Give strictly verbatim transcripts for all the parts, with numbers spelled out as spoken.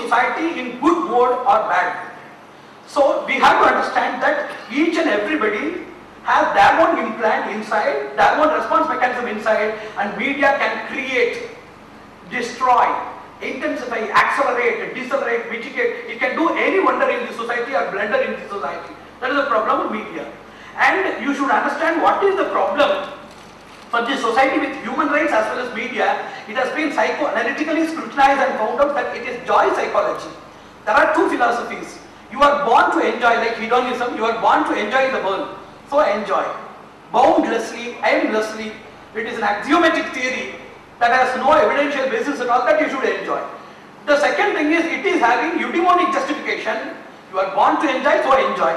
society in good mode or bad mode. So we have to understand that each and everybody has their own implant inside, their own response mechanism inside, and media can create, destroy, intensify, accelerate, decelerate, mitigate. It can do any wonder in the society or blunder in the society. That is the problem of media. And you should understand what is the problem for the society with human rights as well as media. It has been psychoanalytically scrutinized and found out that it is joy psychology. There are two philosophies. You are born to enjoy, like hedonism, you are born to enjoy the world. So enjoy. Boundlessly, aimlessly. It is an axiomatic theory that has no evidential basis at all, that you should enjoy. The second thing is, it is having eudaimonic justification. You are born to enjoy, so enjoy.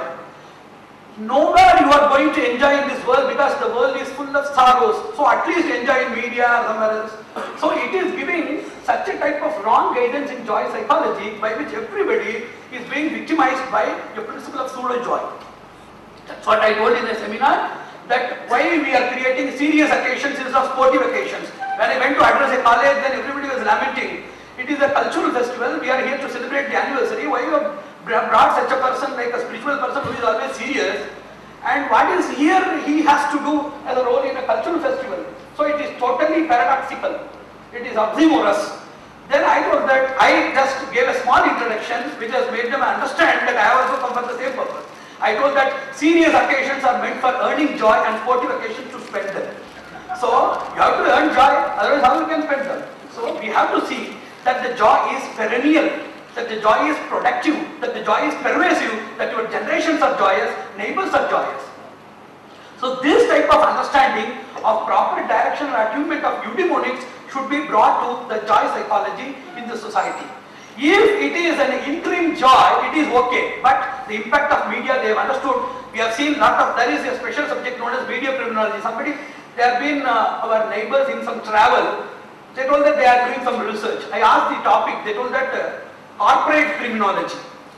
Nowhere you are going to enjoy in this world because the world is full of sorrows. So at least enjoy in media or somewhere else. So it is giving such a type of wrong guidance in joy psychology by which everybody is being victimized by the principle of pseudo joy. That's what I told in a seminar, that why we are creating serious occasions instead of sportive occasions. When I went to address a college, then everybody was lamenting. It is a cultural festival, we are here to celebrate the anniversary. Why you have brought such a person, like a spiritual person who is always serious? And what is here he has to do as a role in a cultural festival? So it is totally paradoxical. It is oxymorous. Then I told that I just gave a small introduction which has made them understand that I have also come for the same purpose. I told that serious occasions are meant for earning joy and sportive occasions to spend them. So you have to earn joy, otherwise how you can spend them? So we have to see that the joy is perennial, that the joy is productive, that the joy is pervasive, that your generations are joyous, neighbors are joyous. So this type of understanding of proper direction or attunement of eudaimonics should be brought to the joy psychology in the society. If it is an interim joy, it is okay, but the impact of media, they have understood. We have seen lot of, there is a special subject known as media criminology. Somebody, they have been uh, our neighbors in some travel. They told that they are doing some research. I asked the topic, they told that uh, corporate criminology.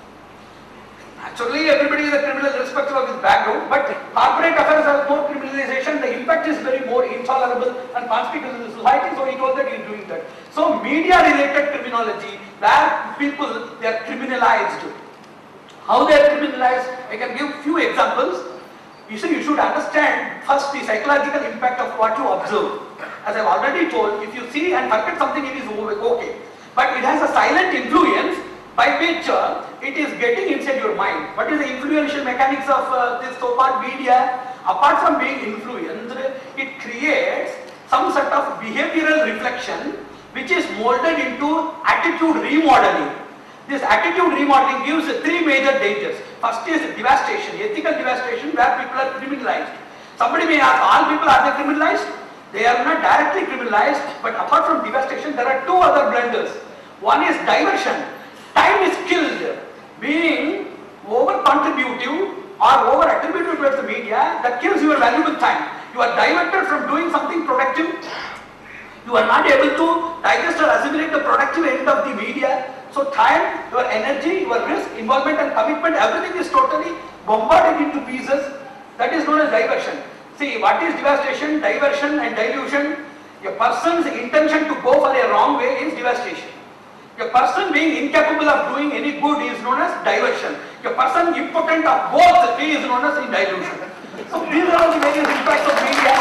Naturally, everybody is a criminal irrespective of his background, but corporate affairs have more criminalization, the impact is very more intolerable and conspicuous in the society, so he told that he is doing that. So media related criminology, where people, they are criminalized. How they are criminalized, I can give few examples. You see, you should understand first the psychological impact of what you observe. As I have already told, if you see and forget something, it is okay. But it has a silent influence by which uh, it is getting inside your mind. What is the influential mechanics of uh, this so-called media? Apart from being influenced, it creates some sort of behavioral reflection which is molded into attitude remodeling. This attitude remodeling gives three major dangers. First is devastation, ethical devastation, where people are criminalized. Somebody may ask, all people are they criminalized? They are not directly criminalized, but apart from devastation, there are two other blunders. One is diversion. Time is killed. Being over-contributive or over-attributive towards the media, that kills your valuable time. You are diverted from doing something productive. You are not able to digest or assimilate the productive end of the media. So time, your energy, your risk, involvement and commitment, everything is totally bombarded into pieces. That is known as diversion. See, what is devastation, diversion and dilution? A person's intention to go for a wrong way is devastation. A person being incapable of doing any good is known as diversion. A person impotent of both is known as dilution. So these are all the various impacts of media.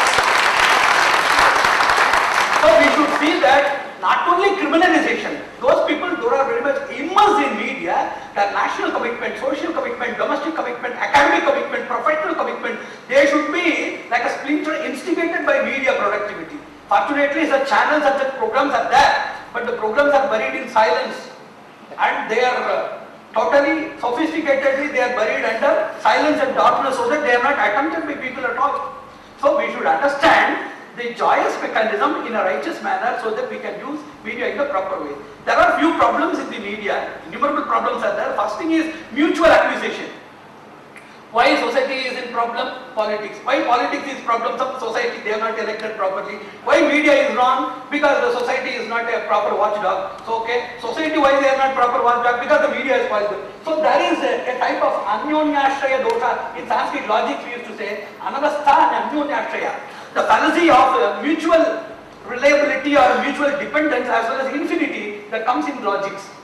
So we should see that not only criminalization, those people who are very much immersed in media, their national commitment, social commitment, domestic commitment, academic commitment, professional commitment, they should be like a splinter instigated by media productivity. Fortunately, such channels and such programs are there, but the programs are buried in silence and they are uh, totally sophisticatedly they are buried under silence and darkness so that they are not attempted by people at all. So we should understand the joyous mechanism in a righteous manner so that we can use media in the proper way. There are few problems in the media, innumerable problems are there. First thing is mutual accusation. Why society is in problem? Politics. Why politics is problems of society? They are not elected properly. Why media is wrong? Because the society is not a proper watchdog. So okay, society why they are not proper watchdog? Because the media is spoiled. So there is a, a type of anyonyashraya dosha. In Sanskrit logic we used to say anavastha and anyonyashraya. The fallacy of uh, mutual reliability or mutual dependence as well as infinity that comes in logics.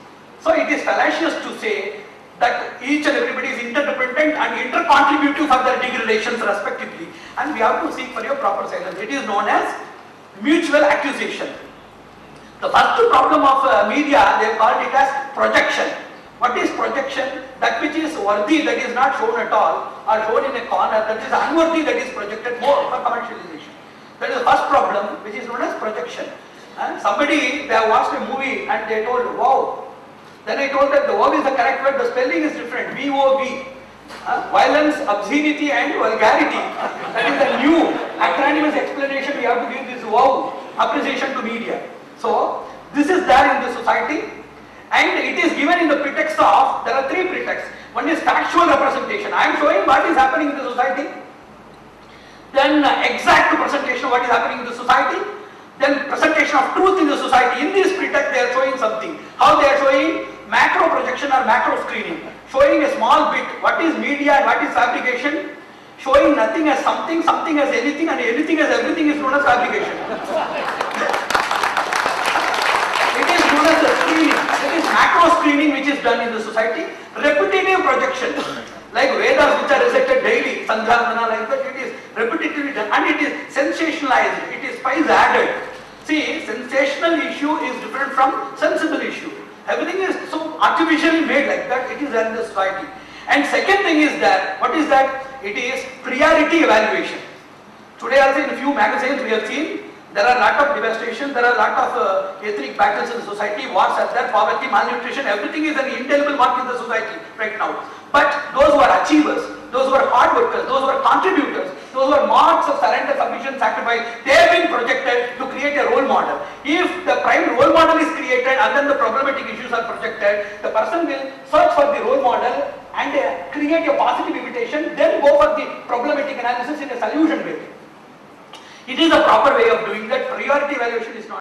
So it is fallacious to say that each and everybody is interdependent and intercontributive for their degradations respectively, and we have to seek for your proper silence. It is known as mutual accusation. The first problem of uh, media, they called it as projection. What is projection? That which is worthy, that is not shown at all, or shown in a corner, that is unworthy, that is projected more for commercialization. That is the first problem, which is known as projection. And somebody, they have watched a movie and they told, wow. Then I told them the wow is the correct word, the spelling is different, V O V. Uh, violence, obscenity and vulgarity. That is the new acronymous explanation we have to give this wow appreciation to media. So, this is there in the society, and it is given in the pretext of, there are three pretexts. One is factual representation. I am showing what is happening in the society. Then uh, exact presentation of what is happening in the society. Then presentation of truth in the society. In this pretext they are showing something. How they are showing? Macro projection or macro screening. Showing a small bit. What is media and what is fabrication? Showing nothing as something, something as anything, and anything as everything is known as fabrication. It is known as the screening. It is macro screening which is done in the society. Repetitive projection. Like Vedas which are recited daily, Sandhyavandana, like that, it is repetitively done, and it is sensationalized, it is spice added. See, sensational issue is different from sensible issue. Everything is so artificially made like that, it is there in the society. And second thing is that, what is that? It is priority evaluation. Today also in a few magazines we have seen, there are a lot of devastation, there are a lot of uh, ethnic battles in the society, wars are there, poverty, malnutrition, everything is an indelible mark in the society right now. But those who are achievers, those who are hard workers, those who are contributors, those who are marks of surrender, submission, sacrifice, they have been projected to create a role model. If the prime role model is created and then the problematic issues are projected, the person will search for the role model and uh, create a positive imitation, then go for the problematic analysis in a solution way. It is a proper way of doing that. Priority evaluation is not